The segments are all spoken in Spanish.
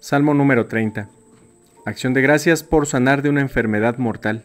Salmo número 30. Acción de gracias por sanar de una enfermedad mortal.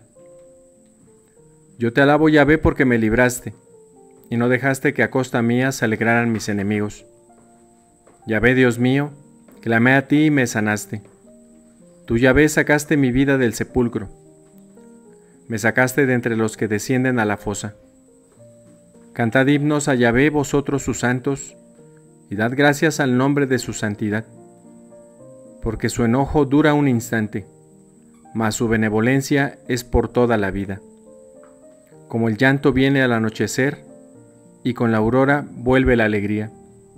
Yo te alabo, Yahvé, porque me libraste, y no dejaste que a costa mía se alegraran mis enemigos. Yahvé, Dios mío, clamé a ti y me sanaste. Tú, Yahvé, sacaste mi vida del sepulcro. Me sacaste de entre los que descienden a la fosa. Cantad himnos a Yahvé, vosotros sus santos, y dad gracias al nombre de su santidad. Porque su enojo dura un instante, mas su benevolencia es por toda la vida. Como el llanto viene al anochecer, y con la aurora vuelve la alegría.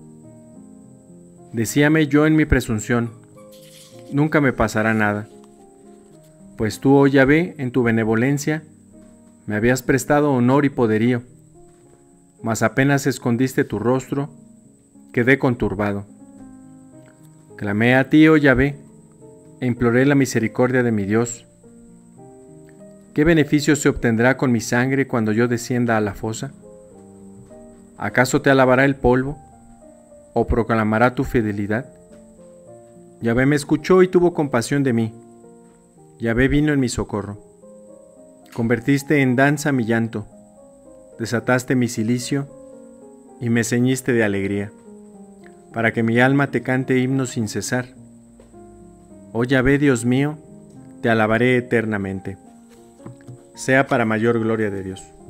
Decíame yo en mi presunción, nunca me pasará nada. Pues tú, oh Yahvé, en tu benevolencia, me habías prestado honor y poderío, mas apenas escondiste tu rostro, quedé conturbado. Clamé a ti, oh Yahvé, e imploré la misericordia de mi Dios. ¿Qué beneficio se obtendrá con mi sangre cuando yo descienda a la fosa? ¿Acaso te alabará el polvo, o proclamará tu fidelidad? Yahvé me escuchó y tuvo compasión de mí. Yahvé vino en mi socorro. Convertiste en danza mi llanto, desataste mi cilicio y me ceñiste de alegría, para que mi alma te cante himnos sin cesar. Oh Yahvé, Dios mío, te alabaré eternamente. Sea para mayor gloria de Dios.